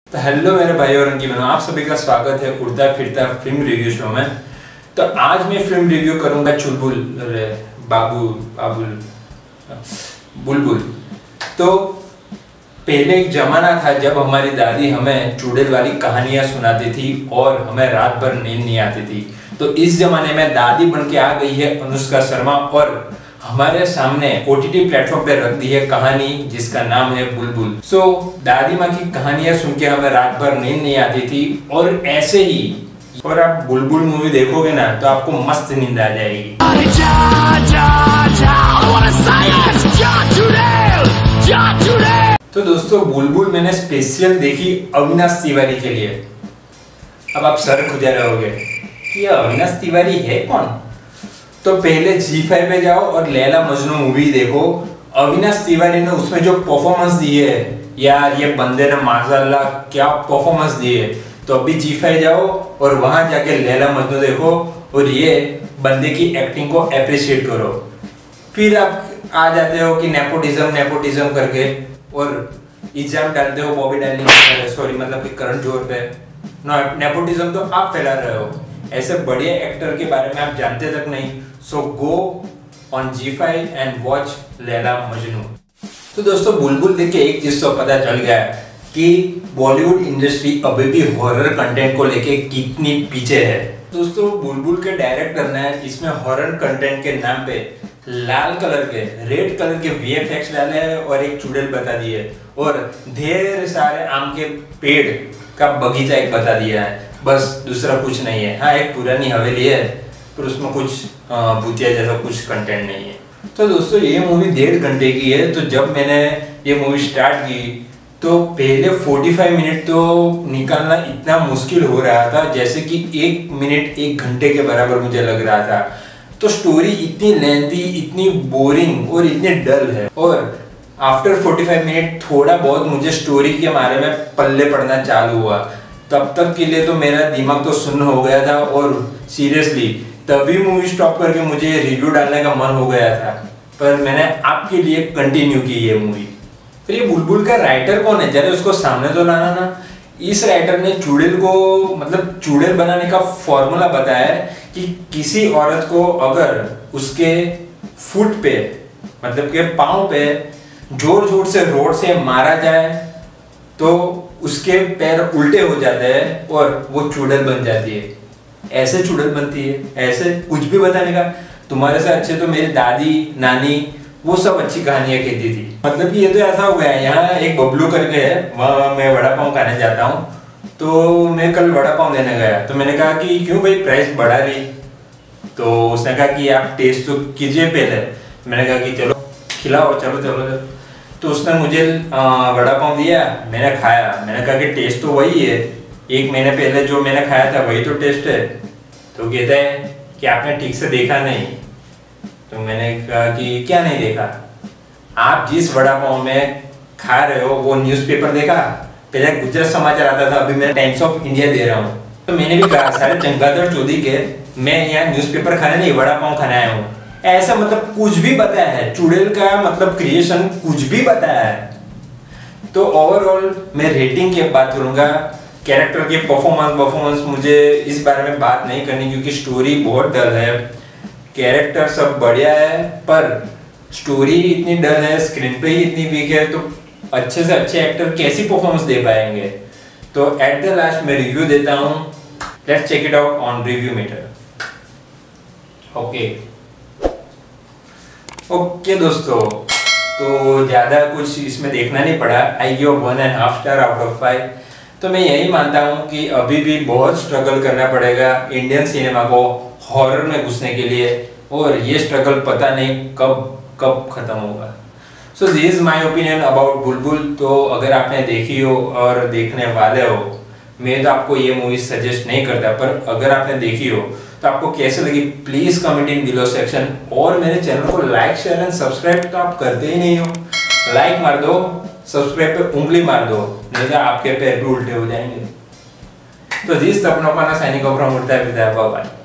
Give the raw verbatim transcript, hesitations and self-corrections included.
तो हेलो मेरे भाई और उनकी बहनों, आप सभी का स्वागत है उड़ता फिरता फिल्म रिव्यू शो में। तो आज मैं फिल्म रिव्यू करूंगा चुलबुल बाबू बाबुल बुलबुल। तो पहले एक जमाना था जब हमारी दादी हमें चुड़ैल वाली कहानियां सुनाती थी और हमें रात भर नींद नहीं आती थी। तो इस जमाने में दादी बन के आ गई है अनुष्का शर्मा और हमारे सामने ओटीटी प्लेटफॉर्म पे रख दी है कहानी जिसका नाम है बुलबुल। सो so, दादी माँ की कहानियां सुन के हमें रात भर नींद नहीं आती थी और ऐसे ही और आप बुलबुल मूवी देखोगे ना तो आपको मस्त नींद आ जाएगी। तो दोस्तों बुलबुल मैंने स्पेशल देखी अविनाश तिवारी के लिए। अब आप सर खुदे रहोगे कि अविनाश तिवारी है कौन। तो पहले जी फाइव पे जाओ और लैला मजनू मूवी देखो। अविनाश तिवारी ने उसमें जो परफॉर्मेंस दी है यार, ये बंदे ने माशाल्लाह क्या परफॉर्मेंस दी है। तो अभी जी फाइव जाओ और वहां जाके लैला मजनू देखो और ये बंदे की एक्टिंग को अप्रिशिएट करो। फिर आप आ जाते हो कि नेपोटिज्म नेपोटिज्म करके और इल्जाम डालते हो बॉबी डार्लिंग, सॉरी मतलब कि करण जोहर पे। नेपोटिज्म तो आप फैला रहे हो, ऐसे बढ़िया एक्टर के बारे में आप जानते तक नहीं। So go on G five and watch Laila Majnu. तो दोस्तों बुलबुल देख के एक चीज तो पता चल गया है कि बॉलीवुड इंडस्ट्री अभी भी हॉरर कंटेंट को लेके कितनी पीछे है। दोस्तों बुलबुल के डायरेक्टर ने इसमें हॉरर कंटेंट के नाम पे लाल कलर के रेड कलर के वीएफएक्स डाले हैं और एक चुड़ैल बता दी है और ढेर सारे आम के पेड़ का बगीचा एक बता दिया है, बस दूसरा कुछ नहीं है। हाँ एक पुरानी हवेली है पर उसमें कुछ भूतिया जैसा कुछ कंटेंट नहीं है। तो दोस्तों ये मूवी डेढ़ घंटे की है। तो जब मैंने ये मूवी स्टार्ट की तो पहले पैंतालीस मिनट तो निकालना इतना मुश्किल हो रहा था जैसे कि एक मिनट एक घंटे के बराबर मुझे लग रहा था। तो स्टोरी इतनी लेंथी, इतनी बोरिंग और इतनी डल है। और आफ्टर पैंतालीस मिनट थोड़ा बहुत मुझे स्टोरी के बारे में पल्ले पड़ना चालू हुआ। तब तक के लिए तो मेरा दिमाग तो सुन्न हो गया था और सीरियसली तभी मूवी स्टॉप करके मुझे रिव्यू डालने का मन हो गया था, पर मैंने आपके लिए कंटिन्यू की ये मूवी। फिर ये बुलबुल का राइटर कौन है, जरा उसको सामने तो लाना ना। इस राइटर ने चुड़ैल को मतलब चुड़ैल बनाने का फॉर्मूला बताया है कि किसी औरत को अगर उसके फुट पे मतलब के पाँव पे जोर जोर से रोड से मारा जाए तो उसके पैर उल्टे हो जाते हैं और वो चुड़ैल बन जाती है। ऐसे चुड़ैल बनती है, ऐसे कुछ भी बताने का। तुम्हारे से अच्छे तो मेरी दादी नानी वो सब अच्छी कहानियां कहती थी। मतलब कि ये तो ऐसा हो गया है, यहाँ एक बबलू करके है, वहाँ मैं वड़ा पाव खाने जाता हूँ। तो मैं कल वड़ा पाव लेने गया तो मैंने कहा कि क्यों भाई प्राइस बढ़ा रही। तो उसने कहा कि आप टेस्ट तो कीजिए पहले। मैंने कहा कि चलो खिलाओ, चलो चलो चलो। तो उसने मुझे वड़ा पाव दिया, मैंने खाया। मैंने कहा कि टेस्ट तो वही है, एक महीने पहले जो मैंने खाया था वही तो टेस्ट है। तो कहता है कि आपने ठीक से देखा नहीं। तो मैंने कहा कि क्या नहीं देखा, आप जिस वड़ा पाव में खा रहे हो वो न्यूज़पेपर देखा। पहले गुजरात समाचार आता था, अभी मैं टाइम्स ऑफ इंडिया दे रहा हूँ। तो मैंने भी कहा सारे चमगादड़ चौधरी के मैं यहाँ न्यूज़पेपर खाने नहीं वड़ा पाव खाने आया हूँ। ऐसा मतलब कुछ भी बताया है, चुड़ैल का मतलब क्रिएशन कुछ भी बताया है। तो ओवरऑल मैं रेटिंग की बात करूंगा, कैरेक्टर के परफॉर्मेंस परफॉर्मेंस मुझे इस बारे में बात नहीं करनी क्योंकि स्टोरी बहुत डल है। कैरेक्टर सब बढ़िया है पर स्टोरी इतनी डल है, स्क्रीन पे ही इतनी वीक है, तो अच्छे से अच्छे एक्टर कैसी परफॉर्मेंस दे पाएंगे। तो एट द लास्ट मैं रिव्यू देता हूँ, let's check it out on review meter. Okay okay दोस्तों, तो ज़्यादा कुछ इसमें देखना नहीं पड़ा। I give one and half star out of five. तो मैं यही मानता हूँ कि अभी भी बहुत स्ट्रगल करना पड़ेगा इंडियन सिनेमा को हॉरर में घुसने के लिए और ये स्ट्रगल पता नहीं कब कब खत्म होगा। So this is my opinion about Bulbbul. तो अगर आपने देखी हो और देखने वाले हो, मैं तो आपको ये मूवी सजेस्ट नहीं करता, पर अगर आपने देखी हो तो आपको कैसे लगी please comment in below section. और मेरे चैनल को लाइक शेयर एंड सब्सक्राइब तो आप करते ही नहीं हो। लाइक मार दो, सब्सक्राइब पे उंगली मार दो, नहीं तो आपके पैर भी उल्टे हो जाएंगे। तो जिस तपनों का ना सैनिकों पर उड़ता है, बाय बाय।